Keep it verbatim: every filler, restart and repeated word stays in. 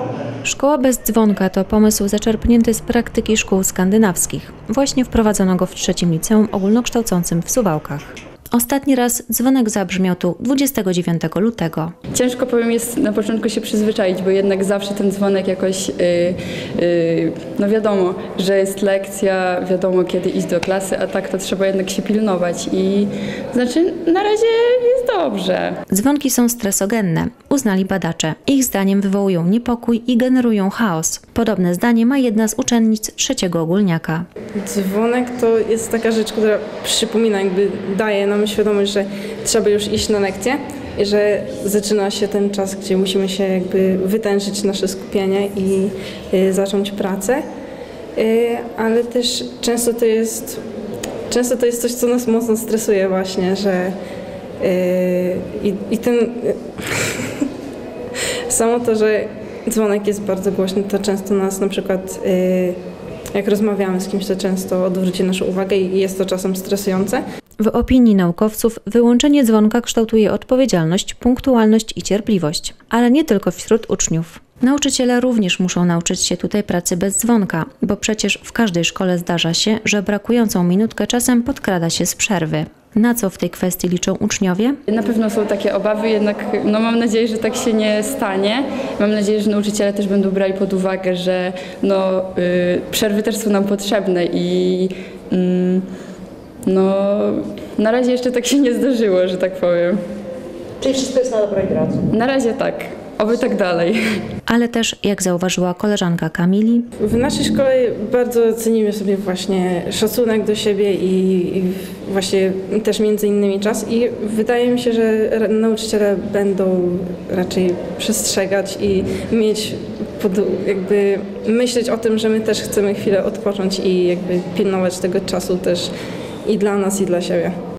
Szkoła bez dzwonka to pomysł zaczerpnięty z praktyki szkół skandynawskich. Właśnie wprowadzono go w trzecim liceum ogólnokształcącym w Suwałkach. Ostatni raz dzwonek zabrzmiał tu dwudziestego dziewiątego lutego. Ciężko, powiem, jest na początku się przyzwyczaić, bo jednak zawsze ten dzwonek jakoś, yy, yy, no wiadomo, że jest lekcja, wiadomo kiedy iść do klasy, a tak to trzeba jednak się pilnować i znaczy na razie jest dobrze. Dzwonki są stresogenne, uznali badacze. Ich zdaniem wywołują niepokój i generują chaos. Podobne zdanie ma jedna z uczennic trzeciego ogólniaka. Dzwonek to jest taka rzecz, która przypomina, jakby daje nam świadomość, że trzeba już iść na lekcję i że zaczyna się ten czas, gdzie musimy się jakby wytężyć nasze skupienie i y, zacząć pracę, y, ale też często to jest często to jest coś, co nas mocno stresuje właśnie, że y, i, i ten samo to, że dzwonek jest bardzo głośny, to często nas na przykład y, jak rozmawiamy z kimś, to często odwróci naszą uwagę i jest to czasem stresujące. W opinii naukowców wyłączenie dzwonka kształtuje odpowiedzialność, punktualność i cierpliwość, ale nie tylko wśród uczniów. Nauczyciele również muszą nauczyć się tutaj pracy bez dzwonka, bo przecież w każdej szkole zdarza się, że brakującą minutkę czasem podkrada się z przerwy. Na co w tej kwestii liczą uczniowie? Na pewno są takie obawy, jednak no mam nadzieję, że tak się nie stanie. Mam nadzieję, że nauczyciele też będą brali pod uwagę, że no, yy, przerwy też są nam potrzebne i yy, no na razie jeszcze tak się nie zdarzyło, że tak powiem. Czyli wszystko jest na dobrej drodze? Na razie tak. Oby tak dalej. Ale też, jak zauważyła koleżanka Kamili, w naszej szkole bardzo cenimy sobie właśnie szacunek do siebie i, i właśnie też między innymi czas i wydaje mi się, że nauczyciele będą raczej przestrzegać i mieć pod, jakby myśleć o tym, że my też chcemy chwilę odpocząć i jakby pilnować tego czasu też i dla nas, i dla siebie.